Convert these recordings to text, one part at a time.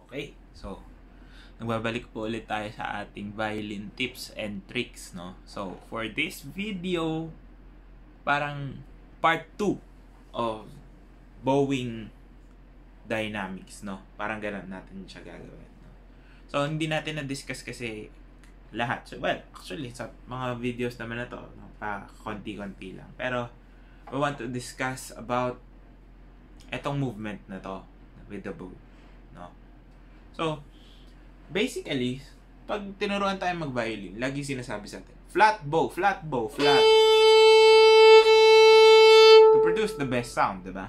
Okay, so nagbabalik po ulit tayo sa ating violin tips and tricks, no? So, for this video, parang part 2 of bowing dynamics, no? Parang ganun natin siya gagawin, no? So, hindi natin na-discuss kasi lahat. So, well, actually, sa mga videos naman na to, no? Pa konti-konti lang. Pero, we want to discuss about etong movement na to with the bow, no? So, basically, pag tinuruan tayo mag-violin, lagi sinasabi sa atin, flat bow, flat bow, flat. To produce the best sound, diba?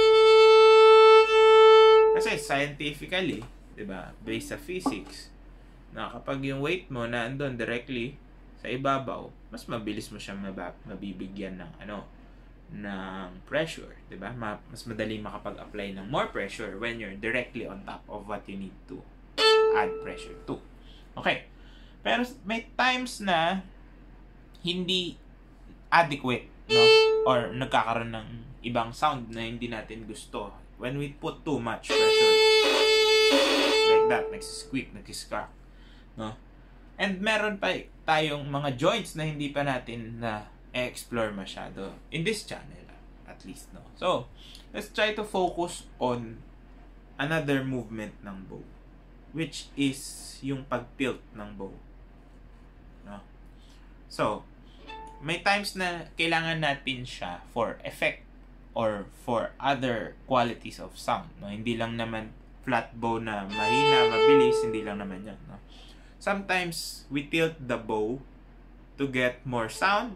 Kasi scientifically, diba, based sa physics, na kapag yung weight mo na andun directly sa ibabaw, mas mabilis mo siyang mabibigyan ng ng pressure, diba? Mas madali makapag-apply ng more pressure when you're directly on top of what you need to add pressure to. Okay. Pero may times na hindi adequate, no? Or nagkakaroon ng ibang sound na hindi natin gusto when we put too much pressure. Like that, nagsisqueak, nagsiscrack, no? And meron pa tayong mga joints na hindi pa natin na explore masyado in this channel, at least, no? So, let's try to focus on another movement ng bow, which is yung pag-tilt ng bow, no? So, may times na kailangan natin siya for effect or for other qualities of sound, no? Hindi lang naman flat bow na mahina, mabilis, hindi lang naman yan, no? Sometimes we tilt the bow to get more sound.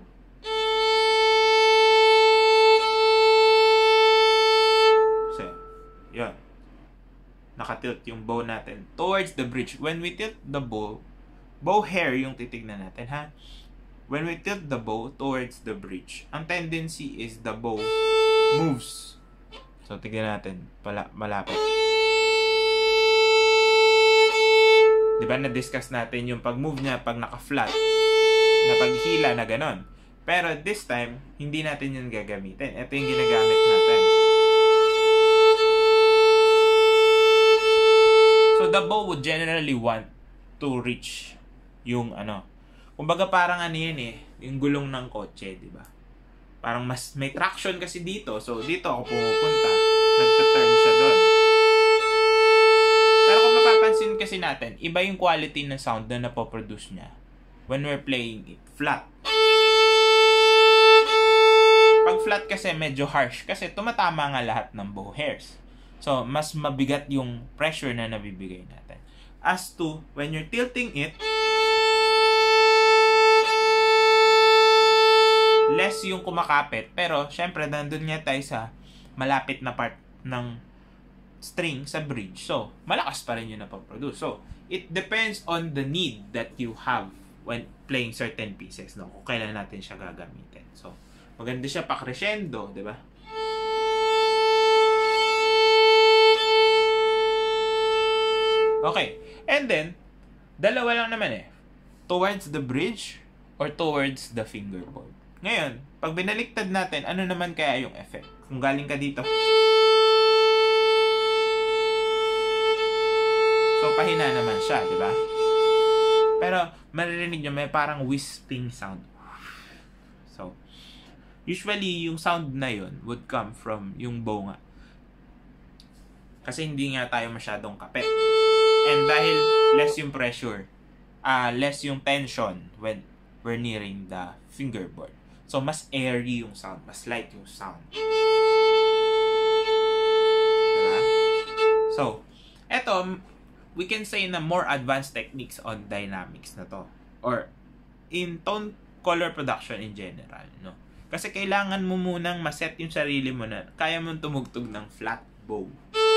So, yun. Nakatilt yung bow natin towards the bridge. When we tilt the bow hair yung titignan natin, ha? When we tilt the bow towards the bridge, ang tendency is the bow moves. So, tignan natin, malapit. Diba, na-discuss natin yung pag-move niya pag naka-flat, na paghila na ganon. Pero this time, hindi natin yun gagamitin. Ito yung ginagamit natin. So, the bow would generally want to reach yung kumbaga parang yan yung gulong ng kotse, di ba? Parang mas may traction kasi dito. So, dito ako pumupunta. Nagta-turn siya doon. Pero kung mapapansin kasi natin, iba yung quality ng sound na napoproduce niya when we're playing it flat. Pag flat kasi medyo harsh kasi tumatama nga lahat ng bow hairs. So, mas mabigat yung pressure na nabibigay natin. As to, when you're tilting it, less yung kumakapit. Pero, syempre, nandun nga tayo sa malapit na part ng string sa bridge. So, malakas pa rin yung napaproduce. So, it depends on the need that you have when playing certain pieces, no? Kung kailan natin siya gagamitin. So, maganda siya pa crescendo, di ba? Okay. And then, dalawa lang naman towards the bridge or towards the fingerboard. Ngayon, pag binaliktad natin, ano naman kaya yung effect? Kung galing ka dito, so, pahina naman siya, di ba? Pero, maririnig nyo, may parang wisping sound. So, usually, yung sound na yun would come from yung bow nga. Kasi hindi nga tayo masyadong kapit. And dahil less yung pressure, less yung tension when we're nearing the fingerboard. So, mas airy yung sound, mas light yung sound. Diba? So, eto, we can say na more advanced techniques on dynamics na to. Or in tone color production in general, no? Kasi kailangan mo munang maset yung sarili mo na kaya mong tumugtog ng flat bow.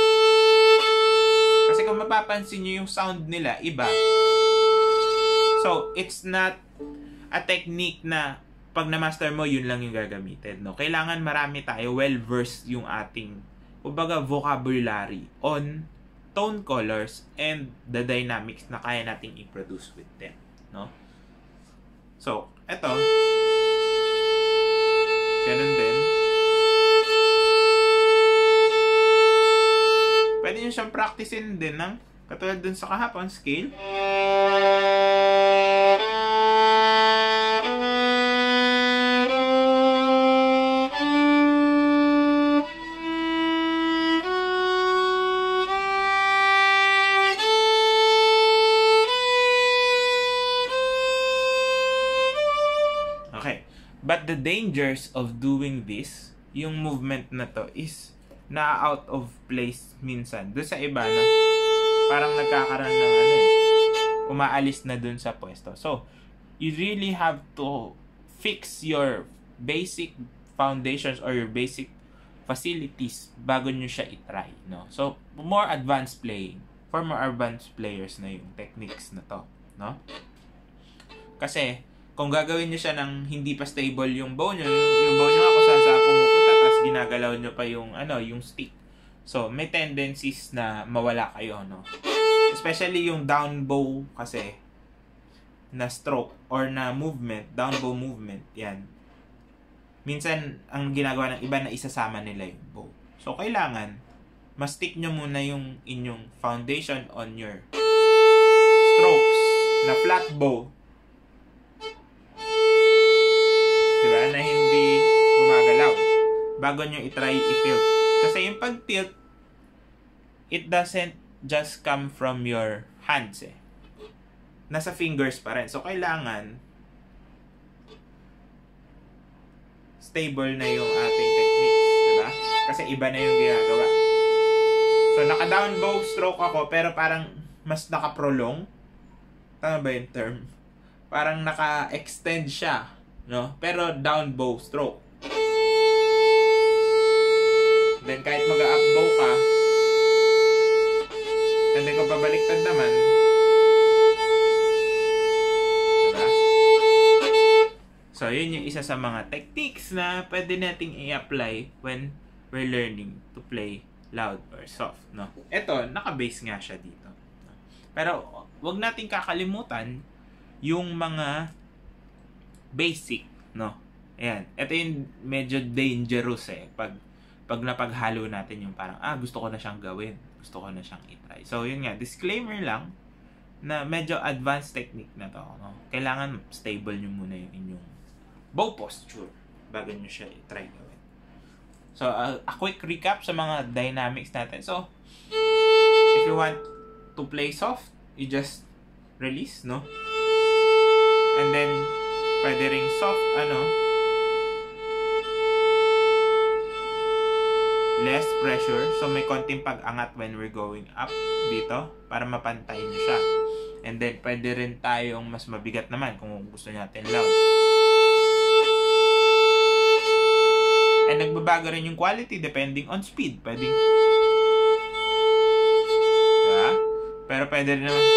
Kasi kung mapapansin nyo yung sound nila, iba. So, it's not a technique na pag na-master mo, yun lang yung gagamitin, no? Kailangan marami tayo, well-versed yung ating, kumbaga, vocabulary on tone colors and the dynamics na kaya nating i-produce with them, no? So, eto, ganun din. Pwede nyo siyang practicein din ng Katulad dun sa kahapon, scale. Okay. But the dangers of doing this, yung movement na to is na out of place minsan. Doon sa iba na parang nagkakaroon ng umaalis na dun sa pwesto. So, you really have to fix your basic foundations or your basic facilities bago nyo siya itry, no? So, more advanced playing. For more advanced players na yung techniques na to, no? Kasi, kung gagawin nyo siya ng hindi pa stable yung bow nyo, yung bow nyo nga kung saan saan pumupunta, tapos ginagalaw nyo pa yung, yung stick. So, may tendencies na mawala kayo, no? Especially yung down bow kasi, na stroke or na movement, down bow movement, yan. Minsan, ang ginagawa ng iba na isasama nila yung bow. So, kailangan, ma-stick nyo muna yung inyong foundation on your strokes na flat bow. Diba? Na hindi gumagalaw. Bago nyo itry i-tilt. Kasi yung pag-tilt, it doesn't just come from your hands eh. Nasa fingers pa rin. So, kailangan stable na yung ating techniques. Diba? Kasi iba na yung ginagawa. So, naka-down bow stroke ako, pero parang mas naka-prolong. Tama ba yung term? Parang naka-extend siya. No? Pero down bow stroke. Then, kahit mag-up bow ka, and then kung pabaliktad naman, diba? So, yun yung isa sa mga techniques na pwede nating i-apply when we're learning to play loud or soft, no? Ito, naka-base nga siya dito. Pero, wag nating kakalimutan yung mga basic, no? Ayan. Ito yung medyo dangerous eh. Pag napaghalo natin yung parang, gusto ko na siyang gawin. Gusto ko na siyang itry. So, yun nga. Disclaimer lang na medyo advanced technique na to, no? Kailangan stable nyo muna yung inyong bow posture bago nyo siya itry gawin. So, a quick recap sa mga dynamics natin. So, if you want to play soft, you just release, no? And then, pwede ring soft, less pressure. So, may konting pag-angat when we're going up dito para mapantay nyo siya. And then, pwede rin tayong mas mabigat naman kung gusto natin loud. And nagbabago rin yung quality depending on speed. Pwedeng, diba? Pero pwede rin naman.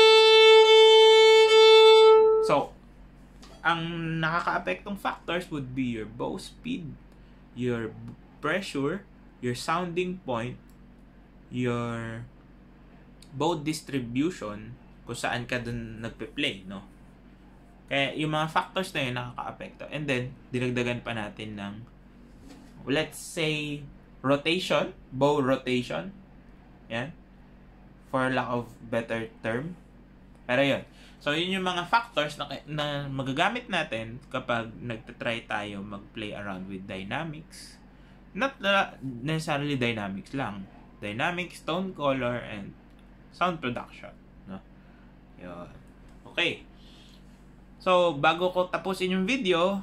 So, ang nakaka-apektong factors would be your bow speed, your pressure, your sounding point, your bow distribution, kung saan ka dun nagpe-play, no? Kaya yung mga factors na yun nakaka-apekto. And then, dinagdagan pa natin ng, let's say, rotation, bow rotation. Yan. For lack of better term. Pero yun. So, yun yung mga factors na magagamit natin kapag nagtatry tayo mag-play around with dynamics. Not necessarily dynamics lang. Dynamics, tone color, and sound production. No? Yun. Okay. So, bago ko tapusin yung video,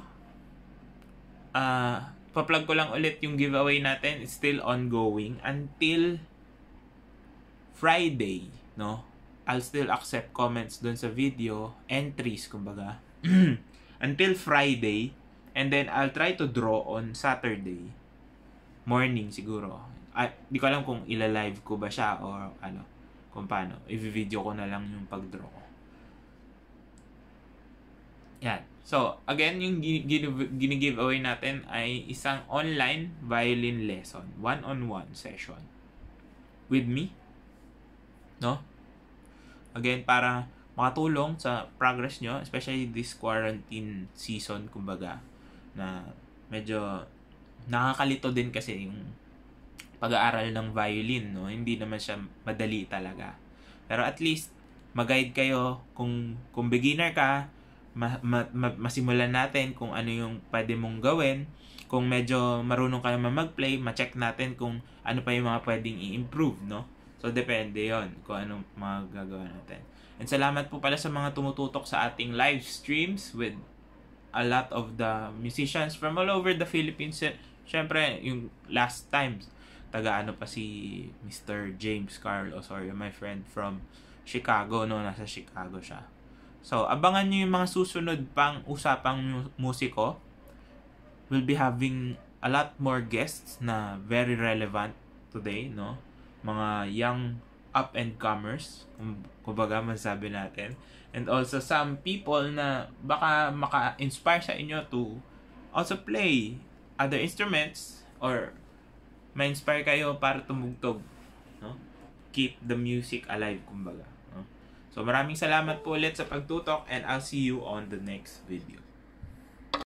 pa-plug ko lang ulit yung giveaway natin. It's still ongoing until Friday, no? I'll still accept comments dun sa video, entries kumbaga, until Friday, and then I'll try to draw on Saturday morning siguro. Di ko alam kung ila-live ko ba siya or kung paano. I-video ko na lang yung pag-draw ko. Yan. So, again, yung gini-giveaway natin ay isang online violin lesson. One-on-one session. With me. No? Again, para makatulong sa progress nyo, especially this quarantine season, kumbaga, na medyo nakakalito din kasi yung pag-aaral ng violin, no? Hindi naman siya madali talaga. Pero at least, mag-guide kayo kung beginner ka, masimulan natin kung ano yung pwede mong gawin. Kung medyo marunong kayo mag-play, ma-check natin kung ano pa yung mga pwedeng i-improve, no? So, depende yon kung anong magagawa natin. And salamat po pala sa mga tumututok sa ating live streams with a lot of the musicians from all over the Philippines. Siyempre, yung last times, taga-ano pa si Mr. James Carl Osorio, my friend from Chicago, no? Nasa Chicago siya. So, abangan nyo yung mga susunod pang usapang musiko. We'll be having a lot more guests na very relevant today, no? Mga young up-and-comers, kumbaga masabi natin. And also some people na baka maka-inspire sa inyo to also play other instruments or ma-inspire kayo para tumugtog, no? Keep the music alive, kumbaga, no? So maraming salamat po ulit sa pagtutok and I'll see you on the next video.